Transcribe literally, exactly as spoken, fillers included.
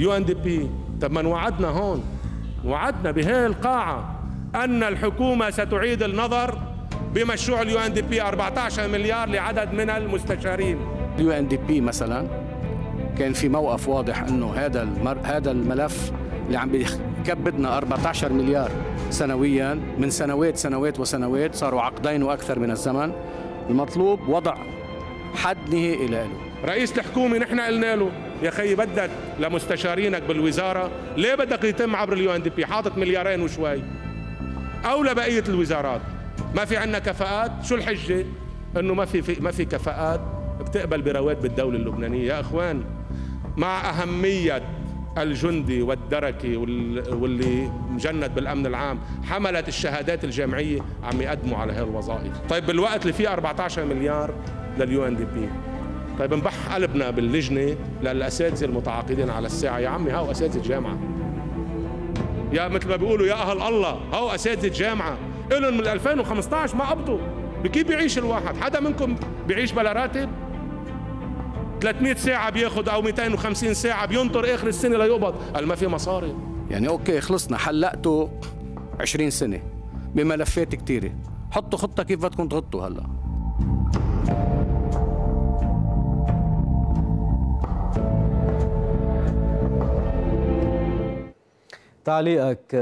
اليو ان دي بي. طب ما وعدنا هون، وعدنا بهي القاعة أن الحكومة ستعيد النظر بمشروع اليو ان دي بي أربعة عشر مليار لعدد من المستشارين. اليو ان دي بي مثلا كان في موقف واضح انه هذا المر... هذا الملف اللي عم بيكبدنا أربعة عشر مليار سنويا من سنوات سنوات وسنوات، صاروا عقدين واكثر من الزمن. المطلوب وضع حد نهائي له. رئيس الحكومة نحن قلنا له يا خيي بدك لمستشارينك بالوزارة، ليه بدك يتم عبر اليو ان دي بي؟ حاطط مليارين وشوي، او لبقية الوزارات ما في عندنا كفاءات. شو الحجة؟ انه ما في, في ما في كفاءات بتقبل برواتب الدولة اللبنانية. يا اخوان، مع أهمية الجندي والدركي واللي مجند بالأمن العام، حملت الشهادات الجامعية عم يقدموا على هذه الوظائف. طيب بالوقت اللي فيه أربعة عشر مليار لليو ان دي بي، طيب نبح قلبنا باللجنة للأساتذة المتعاقدين على الساعة. يا عمي هاو أساتذة جامعة، يا مثل ما بيقولوا يا أهل الله، هاو أساتذة جامعة إلهم من ألفين وخمسة عشر ما قبضوا. بكيف بيعيش الواحد؟ حدا منكم بيعيش بلا راتب؟ ثلاثمئة ساعة بياخد أو مئتين وخمسين ساعة بينطر آخر السنة ليقبض، قال ما في مصاري. يعني أوكي خلصنا، حلقتوا عشرين سنة بملفات كتيرة، حطوا خطة كيف بدكم تغطوا هلا. تعليقك